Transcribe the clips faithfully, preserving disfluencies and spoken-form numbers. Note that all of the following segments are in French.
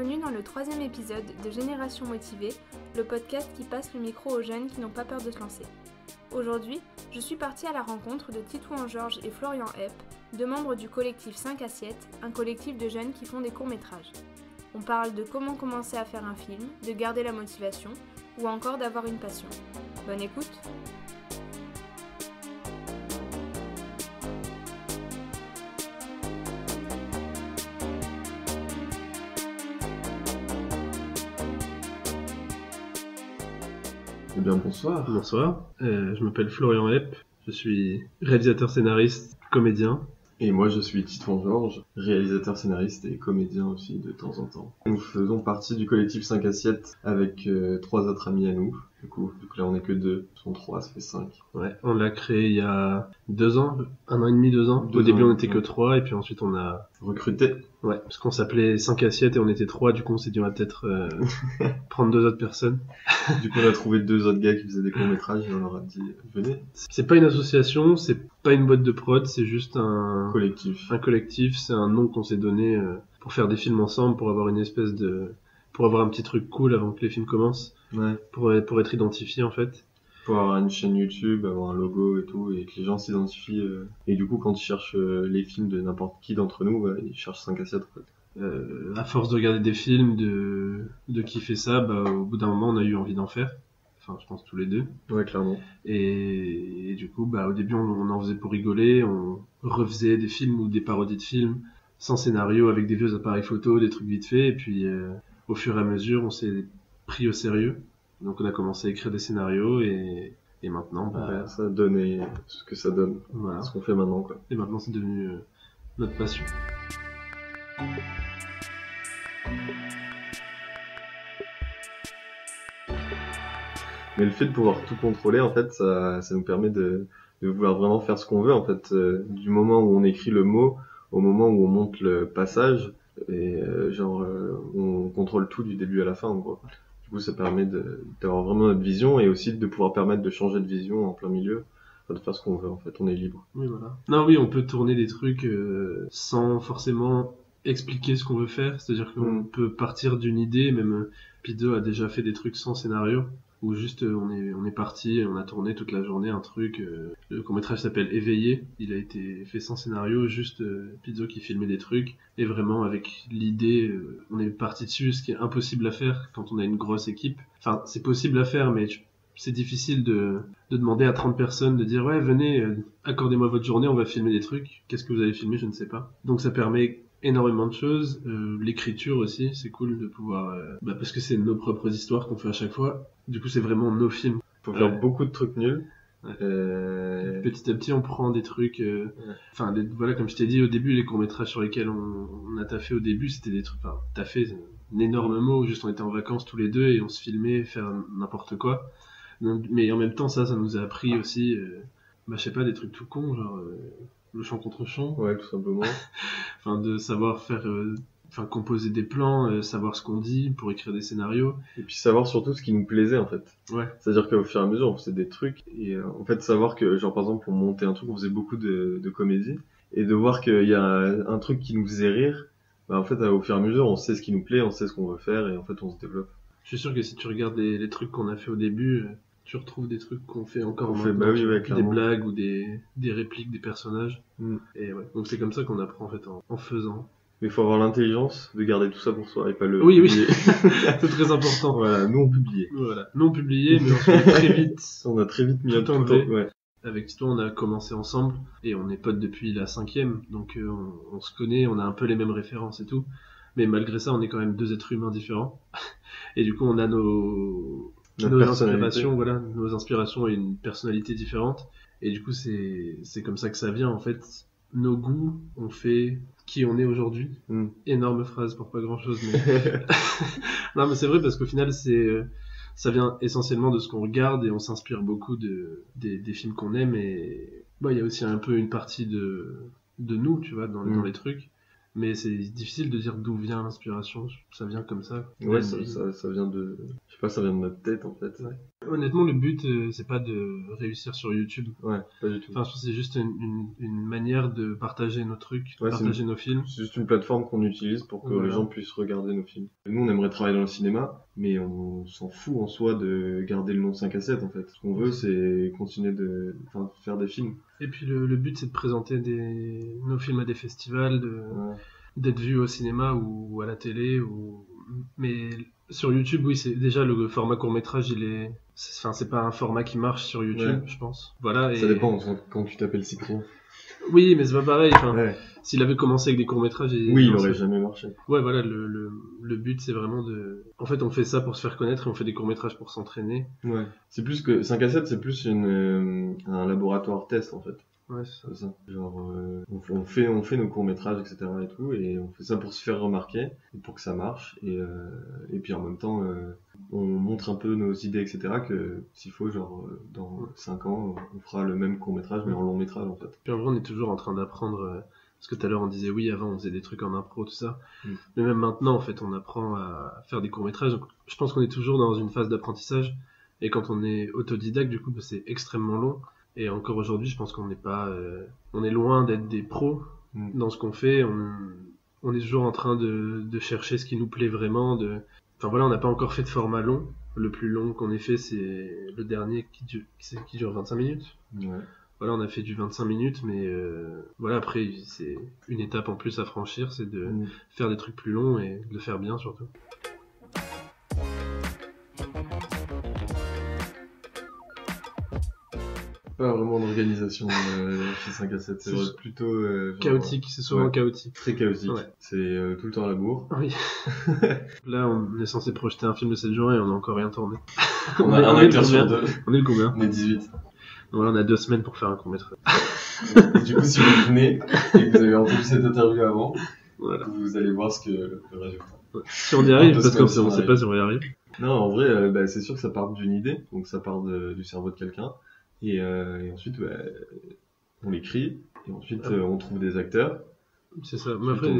Bienvenue dans le troisième épisode de Génération Motivée, le podcast qui passe le micro aux jeunes qui n'ont pas peur de se lancer. Aujourd'hui, je suis partie à la rencontre de Titouan Georges et Florian Epp, deux membres du collectif cinq assiettes, un collectif de jeunes qui font des courts-métrages. On parle de comment commencer à faire un film, de garder la motivation, ou encore d'avoir une passion. Bonne écoute! Eh bien, bonsoir. Bonsoir, euh, je m'appelle Florian Epp, je suis réalisateur, scénariste, comédien. Et moi, je suis Titouan Georges, réalisateur, scénariste et comédien aussi de temps en temps. Nous faisons partie du collectif cinq assiettes avec euh, trois autres amis à nous. Du coup, du coup, là, on est que deux. Ils sont trois, ça fait cinq. Ouais, on l'a créé il y a deux ans, un an et demi, deux ans. Deux Au début, ans, on était ouais. que trois, et puis ensuite, on a... Recruté. Ouais, parce qu'on s'appelait cinq assiettes et on était trois, du coup, on s'est dit, on va peut-être euh, prendre deux autres personnes. Du coup, on a trouvé deux autres gars qui faisaient des courts-métrages et on leur a dit, venez. C'est pas une association, c'est pas une boîte de prod, c'est juste un... Collectif. Un collectif, c'est un nom qu'on s'est donné euh, pour faire des films ensemble, pour avoir une espèce de... pour avoir un petit truc cool avant que les films commencent. Ouais. Pour, pour être identifié en fait. Pour avoir une chaîne YouTube, avoir un logo et tout, et que les gens s'identifient. Euh... Et du coup, quand ils cherchent euh, les films de n'importe qui d'entre nous, bah, ils cherchent cinq assiettes. En fait. Euh, à force de regarder des films, de, de kiffer ça, bah, au bout d'un moment, on a eu envie d'en faire. Enfin, je pense tous les deux. Ouais, clairement. Et, et du coup, bah, au début, on, on en faisait pour rigoler, on refaisait des films ou des parodies de films, sans scénario, avec des vieux appareils photo, des trucs vite faits, et puis euh, au fur et à mesure, on s'est pris au sérieux. Donc on a commencé à écrire des scénarios et, et maintenant bah, bah, ça a donné ce que ça donne, voilà. Ce qu'on fait maintenant quoi. Et maintenant c'est devenu euh, notre passion. Mais le fait de pouvoir tout contrôler en fait ça, ça nous permet de, de vouloir vraiment faire ce qu'on veut en fait, euh, du moment où on écrit le mot au moment où on monte le passage et euh, genre euh, on contrôle tout du début à la fin en gros. Du coup, ça permet de, d'avoir vraiment notre vision et aussi de pouvoir permettre de changer de vision en plein milieu, enfin, de faire ce qu'on veut en fait, on est libre. Oui, voilà. Non, oui, on peut tourner des trucs euh, sans forcément expliquer ce qu'on veut faire, c'est-à-dire qu'on Mm. peut partir d'une idée, même euh, Pizzo a déjà fait des trucs sans scénario, où juste euh, on est on est parti, on a tourné toute la journée un truc, euh, le court-métrage s'appelle Éveillé, il a été fait sans scénario, juste euh, Pizzo qui filmait des trucs, et vraiment avec l'idée, euh, on est parti dessus, ce qui est impossible à faire quand on a une grosse équipe. Enfin, c'est possible à faire, mais tu- c'est difficile de, de demander à trente personnes de dire ouais venez, euh, accordez-moi votre journée, on va filmer des trucs, qu'est-ce que vous allez filmer, je ne sais pas. Donc ça permet énormément de choses, euh, l'écriture aussi, c'est cool de pouvoir, euh, bah parce que c'est nos propres histoires qu'on fait à chaque fois, du coup c'est vraiment nos films. Faut faire Ouais. beaucoup de trucs nuls. Ouais. Euh... Petit à petit on prend des trucs, euh, Ouais. enfin des- voilà comme je t'ai dit au début, les courts-métrages sur lesquels on, on a taffé au début, c'était des trucs, enfin taffé c'est un énorme mot, juste on était en vacances tous les deux et on se filmait faire n'importe quoi. Donc, mais en même temps ça, ça nous a appris aussi, euh, bah je sais pas, des trucs tout cons, genre euh, le chant contre chant. Ouais, tout simplement. Enfin, de savoir faire, euh, enfin, composer des plans, euh, savoir ce qu'on dit pour écrire des scénarios. Et puis savoir surtout ce qui nous plaisait en fait. Ouais. C'est-à-dire qu'au fur et à mesure on faisait des trucs et euh, en fait savoir que genre par exemple pour monter un truc on faisait beaucoup de, de comédie et de voir qu'il y a un, un truc qui nous faisait rire, bah en fait au fur et à mesure on sait ce qui nous plaît, on sait ce qu'on veut faire et en fait on se développe. Je suis sûr que si tu regardes les, les trucs qu'on a fait au début, euh, tu retrouves des trucs qu'on fait encore On fait, maintenant, bah oui, tu ouais, vois, des clairement. blagues ou des, des répliques des personnages. Mm. Et ouais. Donc c'est comme ça qu'on apprend en fait en, en faisant. Mais il faut avoir l'intelligence de garder tout ça pour soi et pas le Oui, oui. publier. C'est très important. Voilà, nous on publiait. Voilà. Non publié, mais on se fait très vite. On a très vite mis Tout un tenté. tout ouais. Avec Tito, on a commencé ensemble et on est potes depuis la cinquième, donc euh, on, on se connaît, on a un peu les mêmes références et tout. Mais malgré ça, on est quand même deux êtres humains différents. Et du coup, on a nos, Notre nos personnalité. inspirations, voilà, nos inspirations et une personnalité différente. Et du coup, c'est c'est comme ça que ça vient en fait. Nos goûts ont fait qui on est aujourd'hui. Mm. Énorme phrase pour pas grand chose, mais non, mais c'est vrai parce qu'au final, c'est euh, ça vient essentiellement de ce qu'on regarde et on s'inspire beaucoup de des, des films qu'on aime et bah il y a aussi un peu une partie de de nous, tu vois, dans, Mm. dans les trucs. Mais c'est difficile de dire d'où vient l'inspiration, ça vient comme ça. Ouais, ça, ça, ça vient de... Je sais pas, ça vient de notre tête, en fait. Ouais. Honnêtement, le but, euh, c'est pas de réussir sur YouTube. Ouais, pas du tout. Enfin, je pense que c'est juste une, une, une manière de partager nos trucs, de Ouais, partager une... nos films. C'est juste une plateforme qu'on utilise pour que voilà. les gens puissent regarder nos films. Nous, on aimerait travailler dans le cinéma, mais on s'en fout en soi de garder le nom cinq à sept, en fait. Ce qu'on veut, c'est continuer de enfin, faire des films. Et puis, le, le but, c'est de présenter des... nos films à des festivals, de... Ouais. d'être vus au cinéma ou à la télé. Ou... Mais sur YouTube, oui, c'est déjà le format court-métrage, il est... Enfin, c'est pas un format qui marche sur YouTube, ouais. je pense. Voilà, ça et... dépend, quand tu t'appelles Cyprien. Oui, mais c'est pas pareil. Enfin, ouais. S'il avait commencé avec des courts-métrages... Et... Oui, il aurait jamais marché. Ouais, voilà, le, le, le but, c'est vraiment de... En fait, on fait ça pour se faire connaître et on fait des courts-métrages pour s'entraîner. Ouais. C'est plus que... cinq à sept, c'est plus une, euh, un laboratoire test, en fait. Ouais, c'est ça. C'est ça. Genre, euh, on, fait, on fait nos courts-métrages, et cetera et tout, et on fait ça pour se faire remarquer, et pour que ça marche, et, euh, et puis en même temps, euh, on montre un peu nos idées, et cetera, que s'il faut, genre, dans cinq ans, on fera le même court-métrage, mais en long-métrage, en fait. Puis en vrai, on est toujours en train d'apprendre, euh, parce que tout à l'heure, on disait oui, avant, on faisait des trucs en impro, tout ça, mm. mais même maintenant, en fait, on apprend à faire des courts-métrages, donc je pense qu'on est toujours dans une phase d'apprentissage, et quand on est autodidacte, du coup, bah, c'est extrêmement long. Et encore aujourd'hui, je pense qu'on n'est pas, euh, on est loin d'être des pros mm. dans ce qu'on fait. On, on est toujours en train de, de chercher ce qui nous plaît vraiment. De, enfin voilà, on n'a pas encore fait de format long. Le plus long qu'on ait fait, c'est le dernier qui dure, qui dure vingt-cinq minutes. Ouais. Voilà, on a fait du vingt-cinq minutes, mais euh, voilà, après c'est une étape en plus à franchir, c'est de mm. faire des trucs plus longs et de le faire bien surtout. Pas vraiment d'organisation euh, chez cinq à sept, c'est, c'est plutôt euh, genre, chaotique, c'est souvent ouais, chaotique. Très chaotique, ouais. C'est euh, tout le temps à la bourre. Oui. Là, on est censé projeter un film de sept jours et on n'a encore rien tourné. On, on a un acteur sur deux. On est le combien ? On est dix-huit. Donc voilà, on a deux semaines pour faire un court-métrage. Et du coup, si vous venez et que vous avez entendu cette interview avant, voilà. Vous allez voir ce que le résultat. Ouais. Si on y arrive, parce qu'on ne sait pas si on y arrive. Non, en vrai, euh, bah, c'est sûr que ça part d'une idée, donc ça part de, du cerveau de quelqu'un. Et, euh, et ensuite, bah, on l'écrit, et ensuite euh, on trouve des acteurs. C'est ça. Mais après,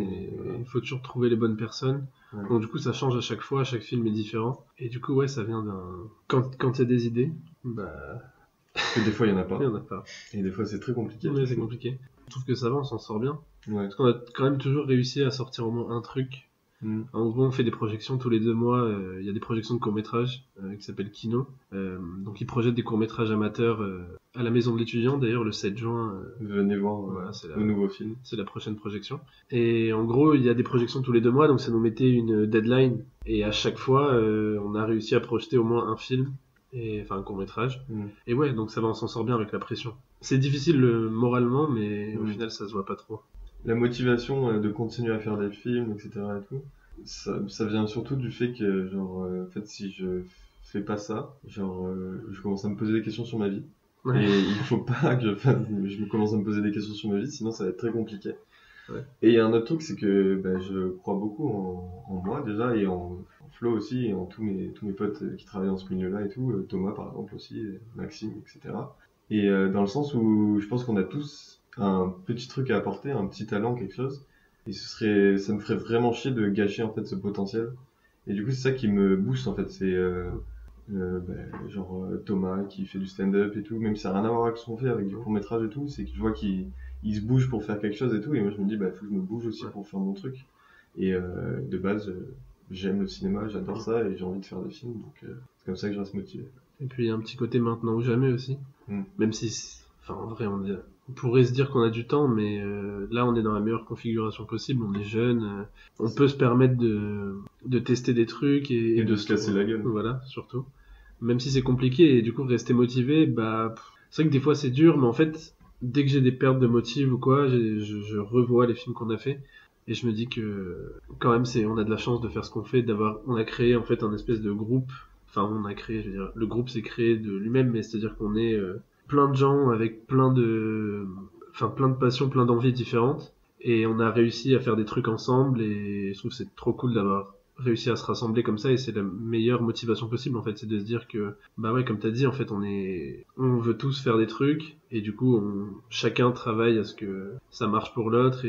il faut toujours trouver les bonnes personnes. Ouais. Donc du coup, ça change à chaque fois, chaque film est différent. Et du coup, ouais, ça vient d'un... Quand quand il y a des idées, bah... Parce que des fois, il y en a pas. Il y en a pas. Et des fois, c'est très compliqué. Ouais, c'est compliqué. Je trouve que ça va, on s'en sort bien. Ouais. Parce qu'on a quand même toujours réussi à sortir au moins un truc. Mm. En gros, on fait des projections tous les deux mois. Il euh, y a des projections de courts-métrages euh, qui s'appellent Kino. Euh, donc, ils projettent des courts-métrages amateurs euh, à la Maison de l'Étudiant. D'ailleurs, le sept juin. Euh, Venez voir voilà, c'est la, le nouveau film. C'est la prochaine projection. Et en gros, il y a des projections tous les deux mois. Donc, ça nous mettait une deadline. Et à chaque fois, euh, on a réussi à projeter au moins un film. Et, enfin, un court-métrage. Mm. Et ouais, donc ça va, on s'en sort bien avec la pression. C'est difficile euh, moralement, mais mm. au final, ça se voit pas trop. La motivation euh, de continuer à faire des films, et cetera et tout, ça, ça vient surtout du fait que, genre, euh, en fait, si je fais pas ça, genre, euh, je commence à me poser des questions sur ma vie. Ouais. Et il faut pas que je, fasse, je me commence à me poser des questions sur ma vie, sinon ça va être très compliqué. Ouais. Et il y a un autre truc, c'est que bah, je crois beaucoup en, en moi déjà, et en, en Flo aussi, et en tous mes, tous mes potes qui travaillent dans ce milieu-là et tout, Thomas par exemple aussi, Maxime, et cetera. Et euh, dans le sens où je pense qu'on a tous un petit truc à apporter, un petit talent, quelque chose, et ce serait, ça me ferait vraiment chier de gâcher en fait ce potentiel. Et du coup, c'est ça qui me booste en fait, c'est euh, euh, bah, genre euh, Thomas qui fait du stand-up et tout, même si ça n'a rien à voir avec ce qu'on fait, avec du court-métrage et tout, c'est que je vois qu'il il se bouge pour faire quelque chose et tout, et moi je me dis bah faut que je me bouge aussi pour faire mon truc. Et euh, de base, euh, j'aime le cinéma, j'adore ça et j'ai envie de faire des films, donc euh, c'est comme ça que je reste motivé. Et puis il y a un petit côté maintenant ou jamais aussi, mm. même si, enfin en vrai on, est, on pourrait se dire qu'on a du temps, mais euh, là on est dans la meilleure configuration possible, on est jeune, euh, on c'est... peut se permettre de, de tester des trucs et, et de, de se casser la gueule. Voilà, surtout. Même si c'est compliqué et du coup rester motivé, bah c'est vrai que des fois c'est dur, mais en fait dès que j'ai des pertes de motive ou quoi, je, je revois les films qu'on a fait et je me dis que quand même c'est, on a de la chance de faire ce qu'on fait, d'avoir, on a créé en fait un espèce de groupe, enfin on a créé, je veux dire, le groupe s'est créé de lui-même, mais c'est-à-dire qu'on est euh, plein de gens avec plein de, enfin plein de passions, plein d'envies différentes et on a réussi à faire des trucs ensemble et je trouve que c'est trop cool d'avoir réussi à se rassembler comme ça et c'est la meilleure motivation possible en fait, c'est de se dire que bah ouais comme t'as dit en fait on est on veut tous faire des trucs et du coup on chacun travaille à ce que ça marche pour l'autre et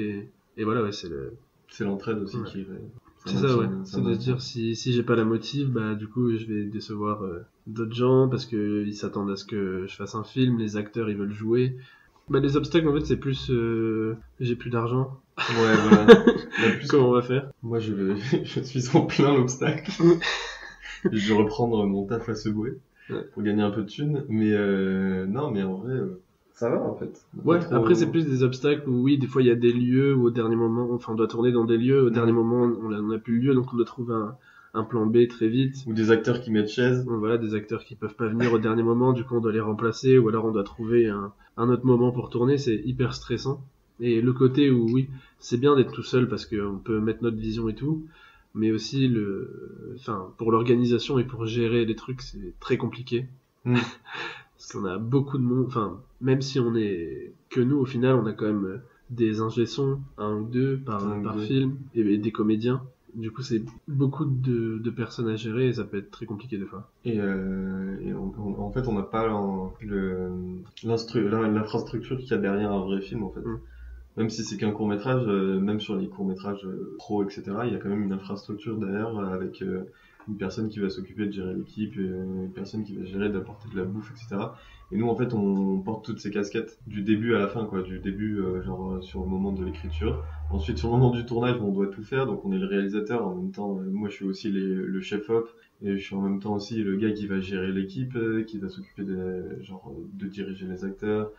et voilà, ouais, c'est le... C'est l'entraide aussi Ouais. qui... C'est ça, ouais. C'est de se dire, si, si j'ai pas la motive, bah, du coup, je vais décevoir euh, d'autres gens parce que ils s'attendent à ce que je fasse un film, les acteurs, ils veulent jouer. Bah, les obstacles, en fait, c'est plus, euh, j'ai plus d'argent. Ouais, voilà. Là, plus... Comment on va faire? Moi, je, vais... je suis en plein l'obstacle. Je vais reprendre mon taf à Subway Ouais. pour gagner un peu de thunes. Mais euh... non, mais en vrai, euh, ça va en fait. Ouais, trop... après c'est plus des obstacles où oui, des fois il y a des lieux où au dernier moment, enfin on doit tourner dans des lieux, au mmh. dernier moment on a, on a plus le lieu, donc on doit trouver un, un plan B très vite. Ou des acteurs qui mettent chaise. Donc, voilà, des acteurs qui peuvent pas venir au dernier moment, du coup on doit les remplacer, ou alors on doit trouver un, un autre moment pour tourner, c'est hyper stressant. Et le côté où oui, c'est bien d'être tout seul parce qu'on peut mettre notre vision et tout, mais aussi le, enfin pour l'organisation et pour gérer les trucs c'est très compliqué. Mmh. Parce qu'on a beaucoup de monde, enfin, même si on est que nous, au final, on a quand même des ingé-sons, un ou deux par, un par deux. film, et, et des comédiens. Du coup, c'est beaucoup de, de personnes à gérer et ça peut être très compliqué des fois. Et, euh, et on, on, en fait, on n'a pas en, le, l'infrastructure qu'il y a derrière un vrai film, en fait. Mm. Même si c'est qu'un court-métrage, euh, même sur les courts-métrages euh, pro, et cetera, il y a quand même une infrastructure derrière avec... Euh, une personne qui va s'occuper de gérer l'équipe, une personne qui va gérer d'apporter de la bouffe, et cetera. Et nous, en fait, on porte toutes ces casquettes du début à la fin, quoi. Du début, euh, genre sur le moment de l'écriture. Ensuite, sur le moment du tournage, on doit tout faire. Donc, on est le réalisateur. En même temps, euh, moi, je suis aussi les, le chef-op. Et je suis en même temps aussi le gars qui va gérer l'équipe, euh, qui va s'occuper de, genre, de diriger les acteurs,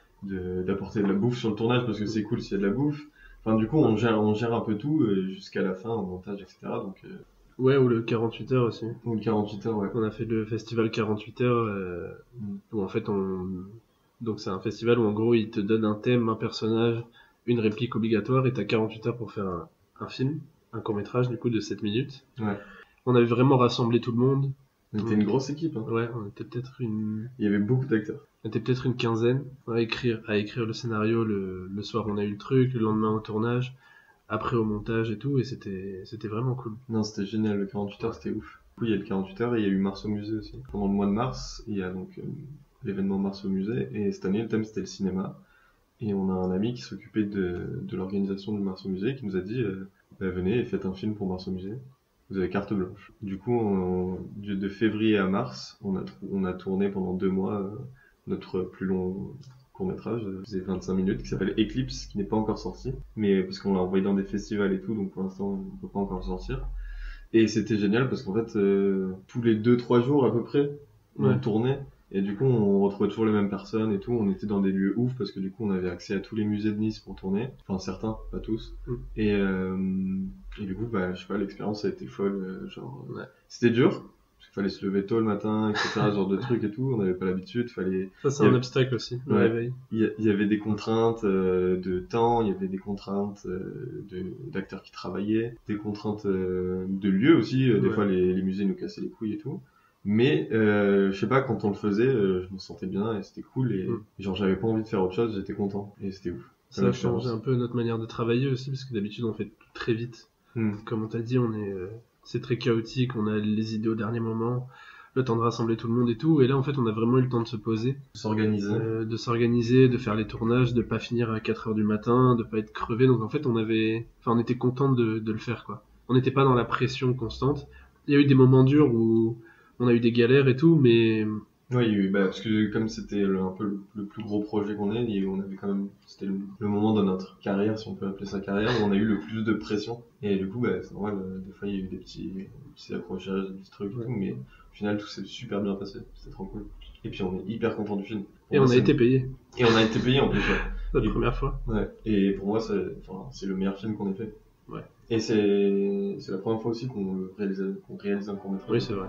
de, d'apporter de la bouffe sur le tournage parce que c'est cool s'il y a de la bouffe. Enfin, du coup, on gère, on gère un peu tout euh, jusqu'à la fin, au montage, et cetera. Donc, euh, ouais, ou le quarante-huit heures aussi. Ou le quarante-huit heures, ouais. On a fait le festival quarante-huit heures, euh, mm. où en fait on... Donc c'est un festival où en gros ils te donnent un thème, un personnage, une réplique obligatoire et t'as quarante-huit heures pour faire un, un film, un court-métrage du coup de sept minutes. Ouais. On avait vraiment rassemblé tout le monde. On était une grosse équipe, hein. Ouais, on était peut-être une... Il y avait beaucoup d'acteurs. On était peut-être une quinzaine à écrire, à écrire le scénario. Le, le soir on a eu le truc, le lendemain au tournage. Après au montage et tout, et c'était c'était vraiment cool. Non, c'était génial, le quarante-huit heures, c'était ouf. Du coup, il y a le quarante-huit heures et il y a eu Mars au musée aussi. Pendant le mois de mars, il y a donc euh, l'événement Mars au musée, et cette année, le thème c'était le cinéma. Et on a un ami qui s'occupait de, de l'organisation du Mars au musée, qui nous a dit euh, bah, venez et faites un film pour Mars au musée. Vous avez carte blanche. Du coup, on, de février à mars, on a, on a tourné pendant deux mois euh, notre plus long court-métrage, faisait vingt-cinq minutes, qui s'appelle Eclipse, qui n'est pas encore sorti, mais parce qu'on l'a envoyé dans des festivals et tout, donc pour l'instant on ne peut pas encore sortir. Et c'était génial parce qu'en fait, euh, tous les deux trois jours à peu près, on ouais. tournait, et du coup on retrouvait toujours les mêmes personnes et tout, on était dans des lieux ouf parce que du coup on avait accès à tous les musées de Nice pour tourner, enfin certains, pas tous, mm. et, euh, et du coup, bah, je sais pas, l'expérience a été folle, genre, ouais. C'était dur. Il fallait se lever tôt le matin, et cetera, ce genre de trucs et tout, on n'avait pas l'habitude, fallait... Ça, c'est un avait... obstacle aussi, le ouais. réveil. Il y avait des contraintes euh, de temps, il y avait des contraintes euh, de, d'acteurs qui travaillaient, des contraintes euh, de lieux aussi, des ouais. fois les, les musées nous cassaient les couilles et tout. Mais, euh, je sais pas, quand on le faisait, euh, je me sentais bien et c'était cool et, mm. et genre j'avais pas envie de faire autre chose, j'étais content et c'était ouf. Ça a changé un peu notre manière de travailler aussi, parce que d'habitude on fait tout très vite. Mm. Comme on t'a dit, on est... Euh... c'est très chaotique, on a les idées au dernier moment, le temps de rassembler tout le monde et tout, et là en fait on a vraiment eu le temps de se poser, de s'organiser, euh, de s'organiser, de faire les tournages, de pas finir à quatre heures du matin, de pas être crevé, donc en fait on avait, enfin on était content de, de le faire quoi. On n'était pas dans la pression constante. Il y a eu des moments durs où on a eu des galères et tout, mais oui, oui, bah parce que comme c'était le, un peu le, le plus gros projet qu'on ait, on avait quand même, c'était le, le moment de notre carrière, si on peut appeler ça carrière, où on a eu le plus de pression. Et du coup, bah, c'est normal, des fois il y a eu des petits, des petits accrochages, des petits trucs, ouais. et tout, mais au final tout s'est super bien passé, c'était trop cool. Et puis on est hyper content du film. Pour et moi, on a été payé. Et on a été payé en plus, ouais. La et, première fois. Ouais. Et pour moi, c'est, enfin, c'est le meilleur film qu'on ait fait. Ouais. Et c'est, c'est la première fois aussi qu'on réalise, qu'on réalise un court-métrage. Oui, c'est vrai.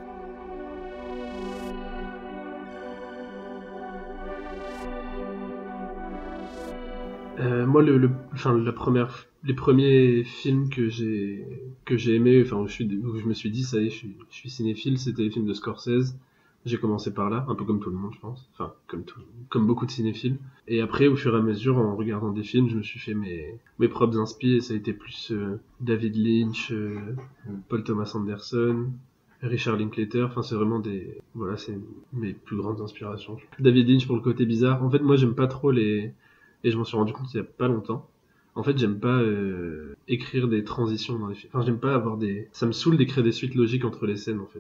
Euh, moi, le, le, enfin, la première, les premiers films que j'ai, que j'ai aimé, enfin, où je, suis, où je me suis dit, ça y est, je suis, je suis cinéphile, c'était les films de Scorsese. J'ai commencé par là, un peu comme tout le monde, je pense. Enfin, comme tout, comme beaucoup de cinéphiles. Et après, au fur et à mesure, en regardant des films, je me suis fait mes, mes propres inspi, et ça a été plus euh, David Lynch, euh, Paul Thomas Anderson, Richard Linklater. Enfin, c'est vraiment des, voilà, c'est mes plus grandes inspirations. David Lynch pour le côté bizarre. En fait, moi, j'aime pas trop les, et je m'en suis rendu compte il y a pas longtemps. En fait, j'aime pas euh, écrire des transitions dans les films. Enfin, j'aime pas avoir des... Ça me saoule d'écrire des suites logiques entre les scènes, en fait.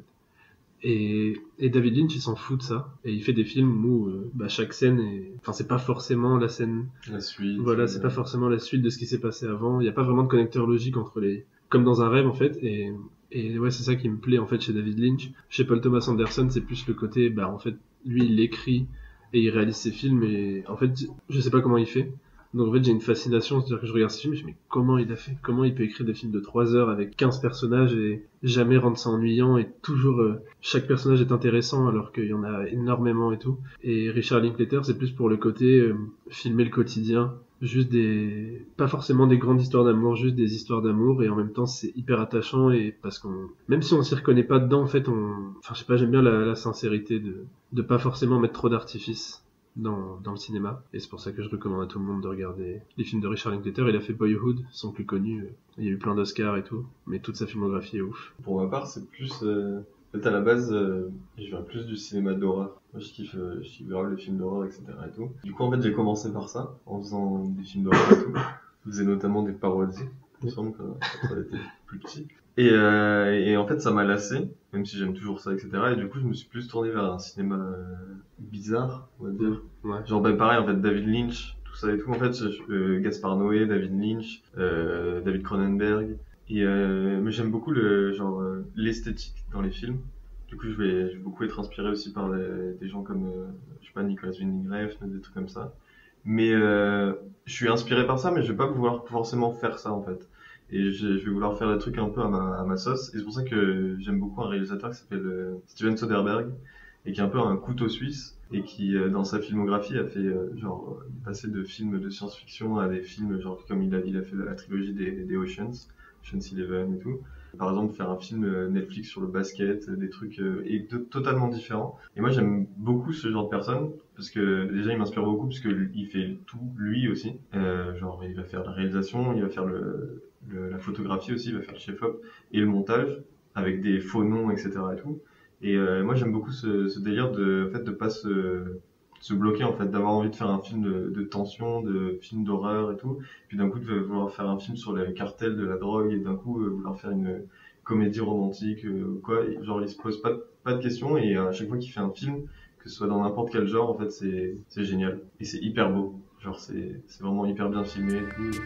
Et, et David Lynch, il s'en fout de ça. Et il fait des films où euh, bah, chaque scène est... Enfin, c'est pas forcément la scène... La suite. Voilà, euh... c'est pas forcément la suite de ce qui s'est passé avant. Il y a pas vraiment de connecteur logique entre les... Comme dans un rêve, en fait. Et, et ouais, c'est ça qui me plaît, en fait, chez David Lynch. Chez Paul Thomas Anderson, c'est plus le côté... Bah, en fait, lui, il écrit et il réalise ses films. Et en fait, je sais pas comment il fait. Donc en fait j'ai une fascination, c'est-à-dire que je regarde ce film et je me dis mais comment il a fait, comment il peut écrire des films de trois heures avec quinze personnages et jamais rendre ça ennuyant et toujours euh, chaque personnage est intéressant alors qu'il y en a énormément et tout. Et Richard Linklater c'est plus pour le côté euh, filmer le quotidien, juste des, pas forcément des grandes histoires d'amour, juste des histoires d'amour et en même temps c'est hyper attachant et parce qu'on, même si on s'y reconnaît pas dedans en fait on, enfin je sais pas j'aime bien la, la sincérité de, de pas forcément mettre trop d'artifice. Dans, dans le cinéma, et c'est pour ça que je recommande à tout le monde de regarder les films de Richard Linklater. Il a fait Boyhood, son plus connu, il y a eu plein d'Oscars et tout, mais toute sa filmographie est ouf. Pour ma part, c'est plus... Euh... En fait, à la base, euh, je viens plus du cinéma d'horreur. Moi, je kiffe, euh, je kiffe grave les films d'horreur, et cetera et tout. Du coup, en fait, j'ai commencé par ça, en faisant des films d'horreur et tout. Je faisais notamment des parodies, il me semble, quand j'étais plus petit. Et, euh, et en fait, ça m'a lassé, même si j'aime toujours ça, et cetera. Et du coup, je me suis plus tourné vers un cinéma euh, bizarre, on va dire. Ouais. Genre, ben pareil, en fait, David Lynch, tout ça et tout. En fait, je, euh, Gaspard Noé, David Lynch, euh, David Cronenberg. Et euh, mais j'aime beaucoup le genre euh, l'esthétique dans les films. Du coup, je vais, je vais beaucoup être inspiré aussi par les, des gens comme, euh, je sais pas, Nicolas Winding Refn, des trucs comme ça. Mais euh, je suis inspiré par ça, mais je vais pas pouvoir forcément faire ça en fait. Et je, je vais vouloir faire des trucs un peu à ma, à ma sauce. Et c'est pour ça que j'aime beaucoup un réalisateur qui s'appelle euh, Steven Soderbergh et qui est un peu un couteau suisse et qui, euh, dans sa filmographie, a fait euh, genre euh, passer de films de science-fiction à des films genre comme il a, il a fait la trilogie des, des Oceans, Ocean's Eleven et tout. Par exemple, faire un film euh, Netflix sur le basket, des trucs euh, et de, totalement différents. Et moi, j'aime beaucoup ce genre de personne parce que déjà, il m'inspire beaucoup parce que il fait tout lui aussi. Euh, genre, il va faire la réalisation, il va faire le, le la photographie aussi, il va faire le chef-op et le montage avec des faux noms, et cetera et tout. Et euh, moi, j'aime beaucoup ce, ce délire de, en fait, de pas se se bloquer en fait, d'avoir envie de faire un film de, de tension, de film d'horreur et tout, puis d'un coup de vouloir faire un film sur les cartels de la drogue et d'un coup euh, vouloir faire une comédie romantique euh, quoi, et, genre il se pose pas de, pas de questions et à chaque fois qu'il fait un film, que ce soit dans n'importe quel genre en fait c'est c'est génial et c'est hyper beau, genre c'est c'est vraiment hyper bien filmé et tout.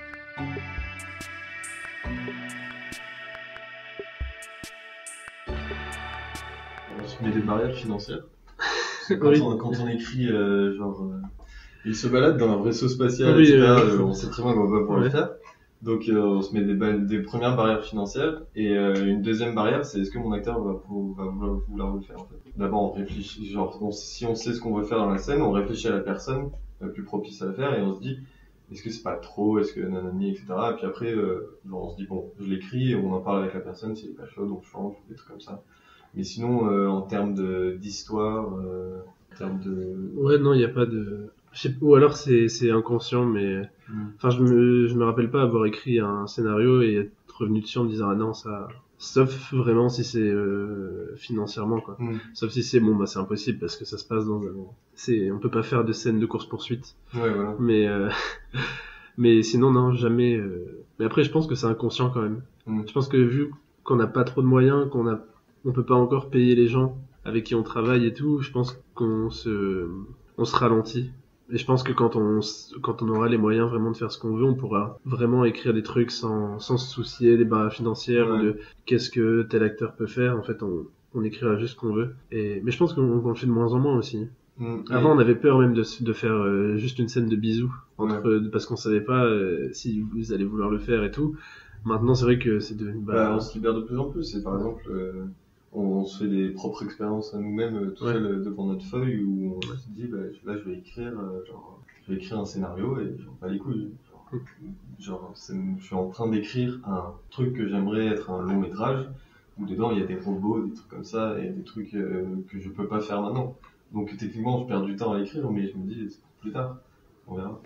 On se met des barrières financières. Quand, oui. on, quand on écrit euh, genre euh, ils se baladent dans leur vaisseau spatial, oui, et cetera euh, euh, on sait très bien qu'on va pas pouvoir ouais. le faire, donc euh, on se met des, ba- des premières barrières financières et euh, une deuxième barrière c'est est-ce que mon acteur va, va vouloir, vouloir le faire en fait. D'abord on réfléchit, genre on, si on sait ce qu'on veut faire dans la scène, on réfléchit à la personne la plus propice à le faire et on se dit est-ce que c'est pas trop, est-ce que nanani, et cetera. Et puis après euh, genre on se dit bon je l'écris et on en parle avec la personne si elle est pas chaude, on change, des trucs comme ça. Mais sinon, euh, en termes de, d'histoire, euh, en termes de... Ouais, non, il n'y a pas de... Je sais... Ou alors c'est, c'est inconscient, mais... Mm. Enfin, je me, je me rappelle pas avoir écrit un scénario et être revenu dessus en me disant « Ah non, ça... » Sauf vraiment si c'est euh, financièrement, quoi. Mm. Sauf si c'est, bon, bah c'est impossible parce que ça se passe dans un... C'est... On peut pas faire de scène de course-poursuite. Ouais, voilà. Mais, euh... mais sinon, non, jamais... Euh... Mais après, je pense que c'est inconscient quand même. Mm. Je pense que vu qu'on n'a pas trop de moyens, qu'on a... on peut pas encore payer les gens avec qui on travaille et tout, je pense qu'on se, on se ralentit. Et je pense que quand on, quand on aura les moyens vraiment de faire ce qu'on veut, on pourra vraiment écrire des trucs sans, sans se soucier des barrières financières, ouais. de qu'est-ce que tel acteur peut faire. En fait, on, on écrira juste ce qu'on veut. Et, mais je pense qu'on, qu'on le fait de moins en moins aussi. Mmh. Avant, on avait peur même de, de faire euh, juste une scène de bisous entre, ouais. parce qu'on savait pas euh, si vous allez vouloir le faire et tout. Maintenant, c'est vrai que c'est devenu, bah, bah, on se libère de plus en plus. Et par exemple, euh... on se fait des propres expériences à nous-mêmes tout ouais. seul devant notre feuille où on se dit bah, là je vais écrire euh, genre je vais écrire un scénario et j'en pas les couilles genre, genre c'est, je suis en train d'écrire un truc que j'aimerais être un long métrage où dedans il y a des robots, des trucs comme ça et des trucs euh, que je peux pas faire maintenant, donc techniquement je perds du temps à l'écrire mais je me dis c'est pour plus tard, on verra.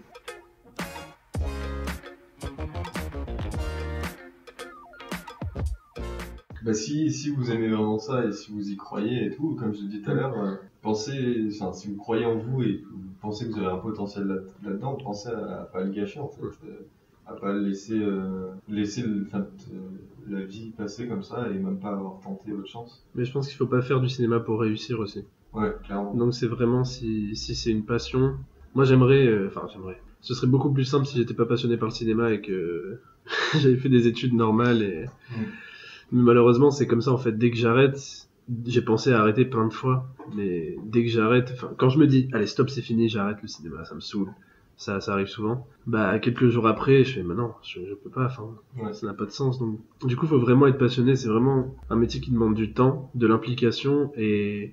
Bah si, si vous aimez vraiment ça et si vous y croyez et tout, comme je l'ai dit tout à l'heure, euh, pensez, enfin, si vous croyez en vous et que vous pensez que vous avez un potentiel là, là-dedans, pensez à, à pas le gâcher en fait, euh, à pas laisser, euh, laisser le, enfin, euh, la vie passer comme ça et même pas avoir tenté votre chance. Mais je pense qu'il faut pas faire du cinéma pour réussir aussi. Ouais, clairement. Donc c'est vraiment si, si c'est une passion. Moi j'aimerais, euh, enfin j'aimerais. Ce serait beaucoup plus simple si j'étais pas passionné par le cinéma et que j'avais fait des études normales. Et... Mm. Mais malheureusement c'est comme ça en fait. Dès que j'arrête, j'ai pensé à arrêter plein de fois. Mais dès que j'arrête, enfin quand je me dis allez stop c'est fini, j'arrête le cinéma, ça me saoule. Ça, ça arrive souvent. Bah, quelques jours après, je fais, mais non, je, je peux pas, enfin, ouais. Ça n'a pas de sens. Donc, du coup, faut vraiment être passionné. C'est vraiment un métier qui demande du temps, de l'implication et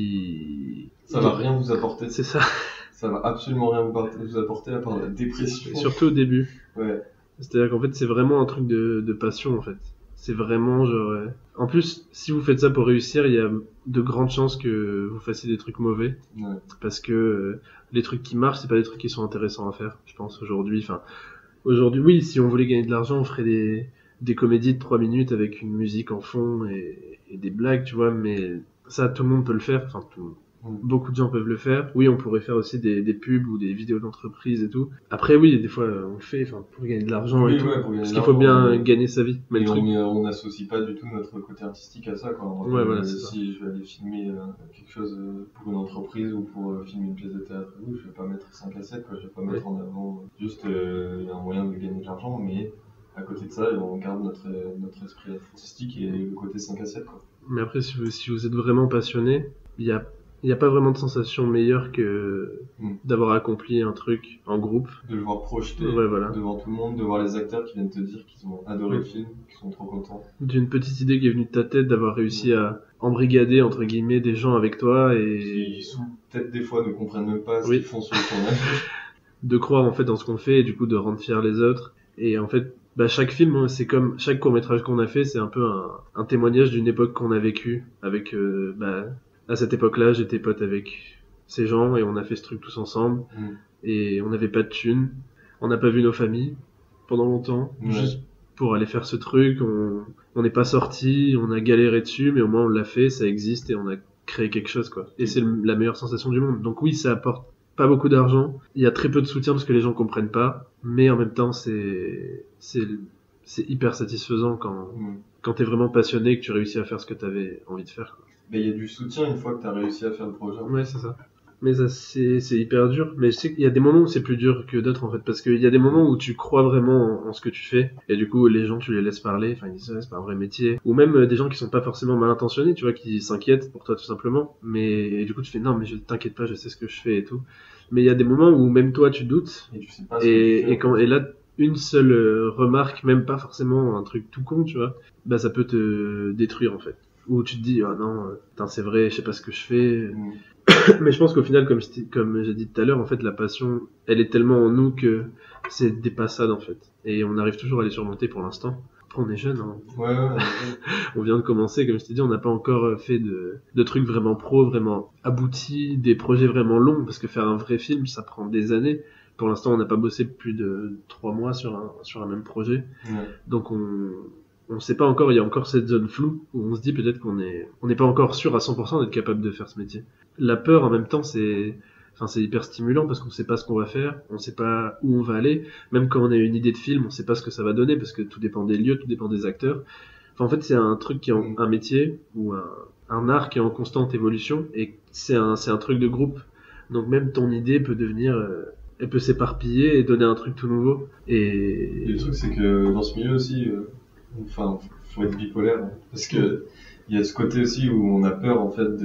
qui... Ça va rien vous apporter. C'est ça. Ça va absolument rien vous apporter à part la dépression. Et surtout au début. Ouais. C'est-à-dire qu'en fait, c'est vraiment un truc de, de passion, en fait. C'est vraiment genre... Ouais. En plus, si vous faites ça pour réussir, il y a de grandes chances que vous fassiez des trucs mauvais. Ouais. Parce que euh, les trucs qui marchent, c'est pas des trucs qui sont intéressants à faire, je pense, aujourd'hui. Enfin, aujourd'hui, oui, si on voulait gagner de l'argent, on ferait des, des comédies de trois minutes avec une musique en fond et, et des blagues, tu vois, mais ça, tout le monde peut le faire. Enfin, tout, beaucoup de gens peuvent le faire. Oui, on pourrait faire aussi des, des pubs ou des vidéos d'entreprise et tout. Après, oui, des fois, on le fait, enfin, pour gagner de l'argent oui, et tout. Ouais, pour parce qu'il faut bien on... gagner sa vie. Mais on on n'associe pas du tout notre côté artistique à ça, quoi. On ouais, voilà, euh, si je vais aller filmer euh, quelque chose euh, pour une entreprise ou pour euh, filmer une pièce de théâtre, je vais pas mettre cinq à sept, quoi. Je vais pas mettre ouais. en avant juste euh, un moyen de gagner de l'argent, mais à côté de ça, on garde notre, notre esprit artistique et le côté cinq à sept, quoi. Mais après, si vous, si vous êtes vraiment passionné, il y a Il n'y a pas vraiment de sensation meilleure que mm. d'avoir accompli un truc en groupe. De le voir projeté ouais, voilà. devant tout le monde, de voir les acteurs qui viennent te dire qu'ils ont adoré mm. le film, qu'ils sont trop contents. D'une petite idée qui est venue de ta tête, d'avoir réussi mm. à embrigader, entre guillemets, des gens avec toi et... Qui, peut-être des fois, ne comprennent même pas ce oui. qu'ils font sur le tournage. De croire, en fait, dans ce qu'on fait et du coup de rendre fiers les autres. Et en fait, bah, chaque film, c'est comme... Chaque court-métrage qu'on a fait, c'est un peu un, un témoignage d'une époque qu'on a vécue avec... Euh, bah, à cette époque-là, j'étais pote avec ces gens et on a fait ce truc tous ensemble. Mmh. Et on n'avait pas de thunes. On n'a pas vu nos familles pendant longtemps. Ouais. Juste pour aller faire ce truc. On n'est pas sortis, on a galéré dessus, mais au moins on l'a fait, ça existe et on a créé quelque chose, quoi. Et c'est le, la meilleure sensation du monde. Donc oui, ça apporte pas beaucoup d'argent. Il y a très peu de soutien parce que les gens comprennent pas. Mais en même temps, c'est, c'est, c'est hyper satisfaisant quand, mmh. quand t'es vraiment passionné et que tu réussis à faire ce que t'avais envie de faire, quoi. Mais il y a du soutien une fois que tu as réussi à faire le projet. Ouais, c'est ça. Mais ça, c'est, c'est hyper dur. Mais je sais qu'il y a des moments où c'est plus dur que d'autres, en fait. Parce qu'il y a des moments où tu crois vraiment en, en ce que tu fais. Et du coup, les gens, tu les laisses parler. Enfin, ils disent, ouais, c'est pas un vrai métier. Ou même euh, des gens qui sont pas forcément mal intentionnés, tu vois, qui s'inquiètent pour toi, tout simplement. Mais et du coup, tu fais, non, mais je t'inquiète pas, je sais ce que je fais et tout. Mais il y a des moments où même toi, tu doutes. Et tu sais pas ce et, que tu fais, et quand, et là, une seule euh, remarque, même pas forcément un truc tout con, tu vois, bah, ça peut te détruire, en fait. Où tu te dis, ah oh non, putain, c'est vrai, je sais pas ce que je fais. Mmh. Mais je pense qu'au final, comme, je comme j'ai dit tout à l'heure, en fait, la passion, elle est tellement en nous que c'est dépassable, en fait. Et on arrive toujours à les surmonter pour l'instant. Après, on est jeune, hein. Ouais, ouais, ouais. On vient de commencer, comme je t'ai dit, on n'a pas encore fait de, de trucs vraiment pro, vraiment aboutis, des projets vraiment longs, parce que faire un vrai film, ça prend des années. Pour l'instant, on n'a pas bossé plus de trois mois sur un, sur un même projet. Ouais. Donc, on... on sait pas encore, il y a encore cette zone floue où on se dit peut-être qu'on est, on n'est pas encore sûr à cent pour cent d'être capable de faire ce métier. La peur, en même temps, c'est, enfin, c'est hyper stimulant parce qu'on sait pas ce qu'on va faire, on sait pas où on va aller. Même quand on a une idée de film, on sait pas ce que ça va donner parce que tout dépend des lieux, tout dépend des acteurs. Enfin, en fait, c'est un truc qui est en, un métier ou un, un art qui est en constante évolution et c'est un, c'est un truc de groupe. Donc même ton idée peut devenir, euh, elle peut s'éparpiller et donner un truc tout nouveau. Et, et le truc, c'est que dans ce milieu aussi, euh... enfin, faut être bipolaire, hein, parce que il y a ce côté aussi où on a peur en fait de,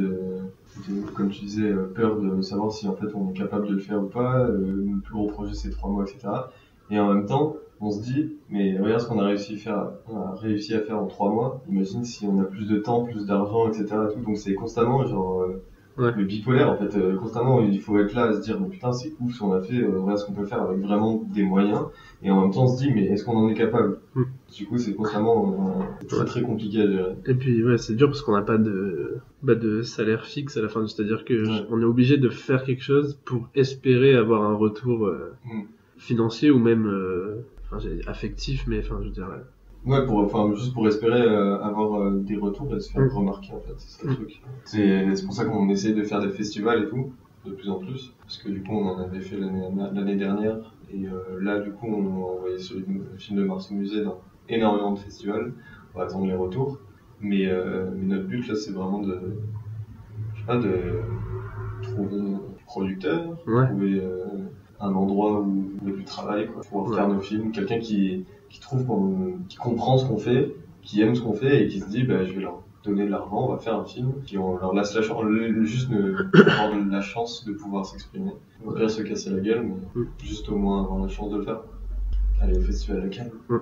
de comme tu disais, peur de savoir si en fait on est capable de le faire ou pas. Le plus gros projet c'est trois mois, et cetera. Et en même temps, on se dit, mais regarde ce qu'on a réussi à faire, on a réussi à faire en trois mois. Imagine si on a plus de temps, plus d'argent, et cetera. Tout. Donc c'est constamment genre ouais. Le bipolaire en fait, euh, constamment il faut être là à se dire, mais putain c'est ouf ce qu'on a fait, euh, regarde ce qu'on peut faire avec vraiment des moyens. Et en même temps on se dit, mais est-ce qu'on en est capable? mm. Du coup c'est constamment euh, très très compliqué à gérer. Et puis ouais, c'est dur parce qu'on n'a pas de bah, de salaire fixe à la fin, c'est-à-dire que ouais. on est obligé de faire quelque chose pour espérer avoir un retour euh, mm. financier ou même euh, enfin, j'ai affectif, mais enfin je veux dire ouais. Ouais, pour, enfin, juste pour espérer euh, avoir euh, des retours et se faire mmh. remarquer, en fait, c'est ça le mmh. truc. C'est, c'est pour ça qu'on essaye de faire des festivals et tout, de plus en plus, parce que du coup on en avait fait l'année, l'année dernière, et euh, là du coup on a envoyé ce film de Mars au musée dans énormément de festivals, on va attendre les retours, mais, euh, mais notre but là c'est vraiment de, je sais pas, de trouver un producteur, Ouais. trouver euh, un endroit où il y a du travail, quoi, pouvoir Ouais. faire nos films, quelqu'un qui, qui trouve qu'on, qui comprend ce qu'on fait, qui aime ce qu'on fait et qui se dit bah je vais leur donner de l'argent, on va faire un film, qui on leur laisse la chance, juste ne, avoir de la chance de pouvoir s'exprimer. On va pas se casser la gueule, mais Mm. juste au moins avoir la chance de le faire. Aller au festival à Cannes. Mm.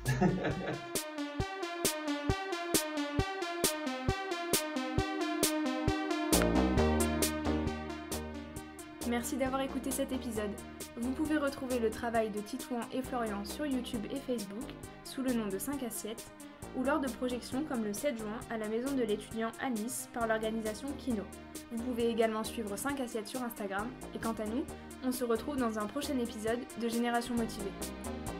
Merci d'avoir écouté cet épisode. Vous pouvez retrouver le travail de Titouan et Florian sur YouTube et Facebook sous le nom de cinq assiettes ou lors de projections comme le sept juin à la Maison de l'étudiant à Nice par l'organisation Kino. Vous pouvez également suivre cinq assiettes sur Instagram et quant à nous, on se retrouve dans un prochain épisode de Génération Motivée.